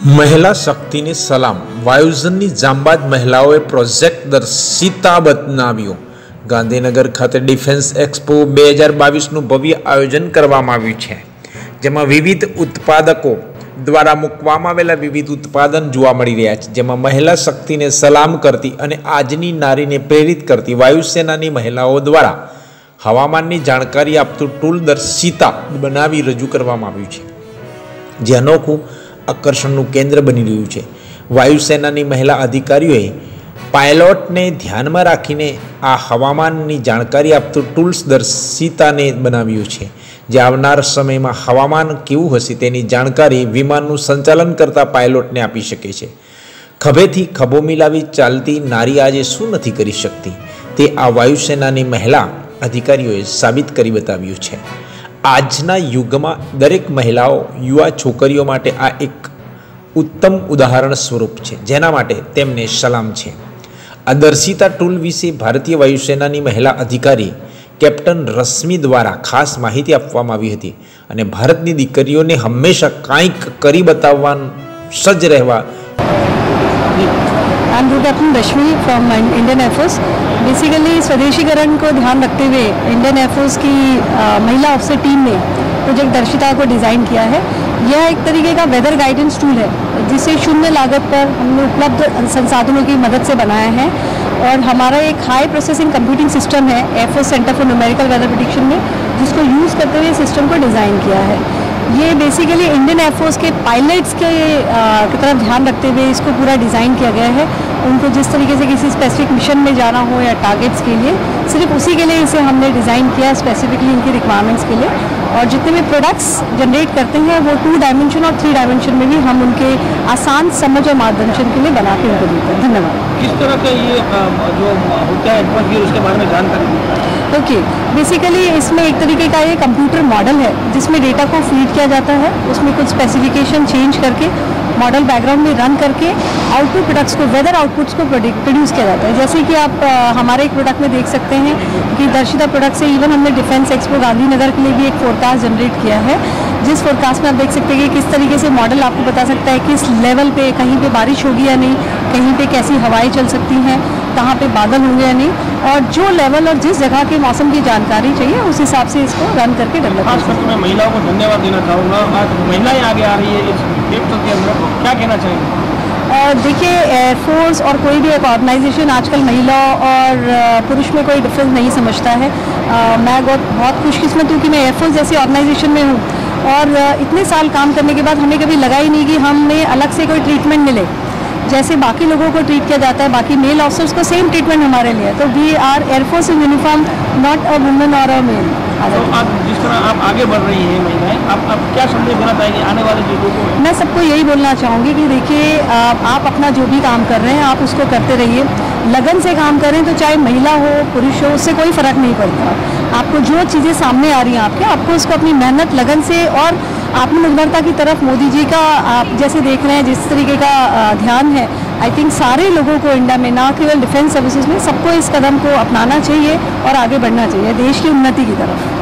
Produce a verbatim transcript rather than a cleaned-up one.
મહિલા શક્તિને સલામ. વાયુઝનની જાંબાજ મહિલાઓએ પ્રોજેક્ટ દર્શિતા બનાવ્યો. ગાંધીનગર ખાતે ડિફેન્સ એક્સપો બે હજાર બાવીસનું ભવ્ય આયોજન કરવામાં આવ્યું છે, જેમાં વિવિધ ઉત્પાદકો દ્વારા મૂકવામાં આવેલા વિવિધ ઉત્પાદન જોવા મળી રહ્યા છે, જેમાં મહિલા શક્તિને સલામ કરતી અને આજની નારીને પ્રેરિત કરતી વાયુસેનાની મહિલાઓ દ્વારા હવામાનની જાણકારી આપતું ટૂલ દર્શિતા બનાવી રજૂ કરવામાં આવ્યું છે, જે અનોખું આકર્ષણનું કેન્દ્ર બની રહ્યું છે. વાયુસેનાની મહિલા અધિકારીઓએ પાયલોટને ધ્યાનમાં રાખીને આ હવામાનની જાણકારી આપતું ટૂલ્સ દર્શિતાને બનાવ્યું છે, જે આવનાર સમયમાં હવામાન કેવું હશે તેની જાણકારી વિમાનનું સંચાલન કરતા પાયલોટને આપી શકે છે. ખભેથી ખભો મિલાવી ચાલતી નારી આજે શું નથી કરી શકતી, તે આ વાયુસેનાની મહિલા અધિકારીઓએ સાબિત કરી બતાવ્યું છે. આજના યુગમાં દરેક મહિલાઓ યુવા છોકરીઓ માટે આ એક ઉત્તમ ઉદાહરણ સ્વરૂપ છે, જેના માટે તેમને સલામ છે. આ દર્શિતા ટૂલ વિશે ભારતીય વાયુસેનાની મહિલા અધિકારી કેપ્ટન રશ્મિ દ્વારા ખાસ માહિતી આપવામાં આવી હતી અને ભારતની દીકરીઓને હંમેશા કંઈક કરી બતાવવા સજ્જ રહેવા. I'm Captain Rashmi from Indian Air Force. Basically स्वदेशीकरण को ध्यान रखते हुए इंडियन एयरफोर्स की महिला अफसर टीम ने प्रोजेक्ट दर्शिता को डिज़ाइन किया है. यह एक तरीके का वेदर गाइडेंस टूल है, जिसे शून्य लागत पर हमने उपलब्ध संसाधनों की मदद से बनाया है. और हमारा एक हाई प्रोसेसिंग कंप्यूटिंग सिस्टम है air force centre for numerical weather prediction में, जिसको यूज़ करते हुए सिस्टम को डिज़ाइन किया है. ये बेसिकली इंडियन एयरफोर्स के पायलट्स के की तरफ ध्यान रखते हुए इसको पूरा डिज़ाइन किया गया है. उनको जिस तरीके से किसी स्पेसिफिक मिशन में जाना हो या टारगेट्स के लिए, सिर्फ उसी के लिए इसे हमने डिज़ाइन किया स्पेसिफिकली इनकी रिक्वायरमेंट्स के लिए. और जितने भी प्रोडक्ट्स जनरेट करते हैं वो टू डायमेंशन और थ्री डायमेंशन में भी हम उनके आसान समझ और मार्गदर्शन के लिए बना के उनको देते हैं. धन्यवाद. किस तरह का ये जो होता है एटमॉस्फेयर, उसके बारे में जानकारी ओके okay. बेसिकली इसमें एक तरीके का ये कंप्यूटर मॉडल है, जिसमें डेटा को फीड किया जाता है. उसमें कुछ स्पेसिफिकेशन चेंज करके मॉडल बैकग्राउंड में रन करके आउटपुट प्रोडक्ट्स को वेदर आउटपुट्स को प्रोड्यूस किया जाता है. जैसे कि आप आ, हमारे एक प्रोडक्ट में देख सकते हैं कि दर्शिता प्रोडक्ट से इवन हमने डिफेंस एक्सपो गांधीनगर के लिए भी एक फोरकास्ट जनरेट किया है, जिस फोरकास्ट में आप देख सकते हैं कि किस तरीके से मॉडल आपको बता सकता है किस लेवल पे कहीं पे बारिश होगी या नहीं, कहीं पे कैसी हवाएं चल सकती हैं, कहाँ पे बादल होंगे या नहीं, और जो लेवल और जिस जगह के मौसम की जानकारी चाहिए उस हिसाब से इसको रन करके डेवलप. खास करके मैं महिलाओं को धन्यवाद देना चाहूँगा. आज महिलाएं आगे आ रही है इस क्षेत्र के अंदर, क्या कहना चाहेंगे? देखिए, एयरफोर्स और कोई भी एक ऑर्गेनाइजेशन आजकल महिला और पुरुष में कोई डिफरेंस नहीं समझता है. आ, मैं बहुत बहुत खुशकिस्मत हूँ कि मैं एयरफोर्स जैसी ऑर्गेनाइजेशन में हूँ, और इतने साल काम करने के बाद हमें कभी लगा ही नहीं कि हमें अलग से कोई ट्रीटमेंट मिले. जैसे बाकी लोगों को ट्रीट किया जाता है, बाकी मेल ऑफिसर्स को सेम ट्रीटमेंट हमारे लिए. तो we are air force in uniform, not a women और अ मेल. तो आप जिस तरह आप आगे बढ़ रही हैं महिलाएं, आप आप क्या संदेश देना चाहेंगे आने वाले लोगों को? मैं सबको यही बोलना चाहूँगी कि देखिए, आप अपना जो भी काम कर रहे हैं आप उसको करते रहिए, लगन से काम करें. तो चाहे महिला हो पुरुष हो, उससे कोई फ़र्क नहीं पड़ता. आपको जो चीज़ें सामने आ रही हैं आपके, आपको उसको अपनी मेहनत लगन से और आत्मनिर्भरता की तरफ मोदी जी का आप जैसे देख रहे हैं जिस तरीके का ध्यान है, आई थिंक सारे लोगों को इंडिया में, ना केवल डिफेंस सर्विसेज में, सबको इस कदम को अपनाना चाहिए और आगे बढ़ना चाहिए देश की उन्नति की तरफ.